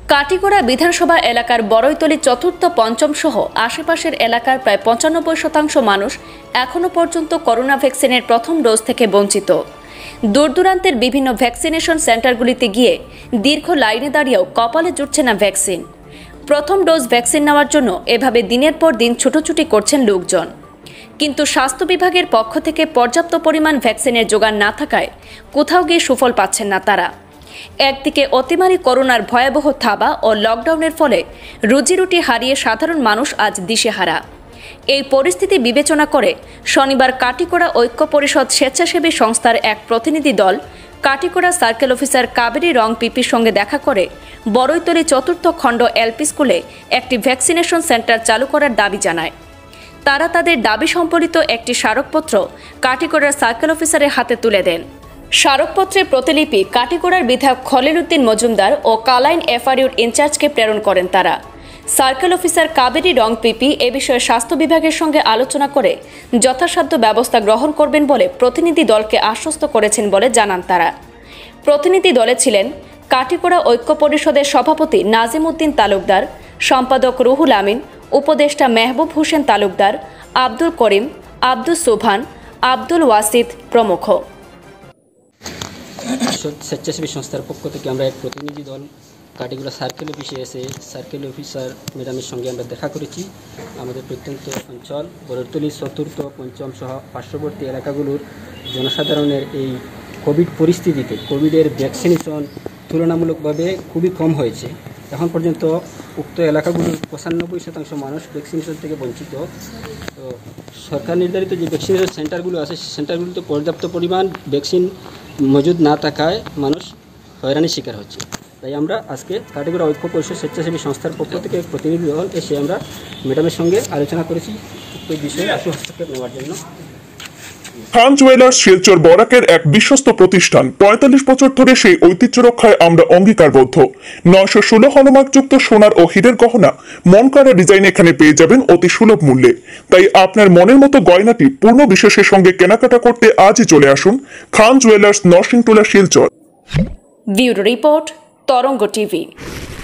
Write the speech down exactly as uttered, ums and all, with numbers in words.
কাটিগড়া বিধানসভা এলাকার বরইতলি চতুর্থ পঞ্চম সহ আশেপাশের এলাকার প্রায় পঁচানব্বই শতাংশ মানুষ এখনও পর্যন্ত করোনা ভ্যাকসিনের প্রথম ডোজ থেকে বঞ্চিত। দূরদূরান্তের বিভিন্ন ভ্যাকসিনেশন সেন্টারগুলিতে গিয়ে দীর্ঘ লাইনে দাঁড়িয়েও কপালে জুটছে না ভ্যাকসিন। প্রথম ডোজ ভ্যাকসিন নেওয়ার জন্য এভাবে দিনের পর দিন ছুটোছুটি করছেন লোকজন, কিন্তু স্বাস্থ্য বিভাগের পক্ষ থেকে পর্যাপ্ত পরিমাণ ভ্যাকসিনের জোগান না থাকায় কোথাও গিয়ে সুফল পাচ্ছেন না তারা। একদিকে অতিমারি করোনার ভয়াবহ থাবা ও লকডাউনের ফলে রুজিরুটি হারিয়ে সাধারণ মানুষ আজ দিশেহারা। এই পরিস্থিতি বিবেচনা করে শনিবার কাটিগড়া ঐক্য পরিষদ স্বেচ্ছাসেবী সংস্থার এক প্রতিনিধি দল কাটিগড়া সার্কেল অফিসার কাবেরী রং পিপির সঙ্গে দেখা করে বরইতলি চতুর্থ খণ্ড এলপি স্কুলে একটি ভ্যাকসিনেশন সেন্টার চালু করার দাবি জানায়। তারা তাদের দাবি সম্বলিত একটি স্মারকপত্র কাটিগড়ার সার্কেল অফিসারের হাতে তুলে দেন। স্মারকপত্রের প্রতিলিপি কাটিগড়ার বিধায়ক খলিল উদ্দিন মজুমদার ও কালাইন এফআরইউর ইনচার্জকে প্রেরণ করেন তারা। Circle officer Kaberi Rongpipi এ বিষয়ে স্বাস্থ্য বিভাগের সঙ্গে আলোচনা করে যথাসাধ্য ব্যবস্থা গ্রহণ করবেন বলে প্রতিনিধি দলকে আশ্বস্ত করেছেন বলে জানান তারা। প্রতিনিধি দলে ছিলেন কাটিগড়া ঐক্য পরিষদের সভাপতি নাজিম উদ্দিন তালুকদার, সম্পাদক রুহুল আমিন, উপদেষ্টা মেহবুব হোসেন তালুকদার, আব্দুল করিম, আব্দুল সুবহান, আব্দুল ওয়াসিদ প্রমুখ। স্বেচ্ছাসেবী সংস্থার পক্ষ থেকে আমরা এক প্রতিনিধি দল কাটিগড়া সার্কেল অফিসে এসে সার্কেল অফিসার ম্যাডামের সঙ্গে আমরা দেখা করেছি। আমাদের প্রত্যন্ত অঞ্চল বরইতলি চতুর্থ পঞ্চম সহ পার্শ্ববর্তী এলাকাগুলোর জনসাধারণের এই কোভিড পরিস্থিতিতে কোভিডের ভ্যাকসিনেশন তুলনামূলকভাবে খুবই কম হয়েছে। এখন পর্যন্ত উক্ত এলাকাগুলোর পঁচানব্বই শতাংশ মানুষ ভ্যাকসিনেশন থেকে বঞ্চিত। তো সরকার নির্ধারিত যে ভ্যাকসিনেশন সেন্টারগুলো আছে সেই সেন্টারগুলোতে পর্যাপ্ত পরিমাণ ভ্যাকসিন মজুদ না থাকায় মানুষ হয়রানির শিকার হচ্ছে। তাই আমরা আজকে কাটিগড়া ঐক্য পরিষদ স্বেচ্ছাসেবী সংস্থার পক্ষ থেকে প্রতিনিধি দল এসে আমরা ম্যাডামের সঙ্গে আলোচনা করেছি উক্ত বিষয়ে আশু হস্তক্ষেপ নেওয়ার জন্য। খান জুয়েলার্স শিলচর বরাকের এক বিশ্বস্ত প্রতিষ্ঠান। পঁয়তাল্লিশ বছর ধরে সেই ঐতিহ্য রক্ষায় আমরা অঙ্গীকারবদ্ধ। নয়শো ষোলো হলমার্কযুক্ত সোনার ও হীরের গহনা মন করা ডিজাইন এখানে পেয়ে যাবেন অতি সুলভ মূল্যে। তাই আপনার মনের মতো গয়নাটি পূর্ণ বিশ্বাসের সঙ্গে কেনাকাটা করতে আজই চলে আসুন Khan jewellers Narsingtola Silchar. Bureau report Tarang TV.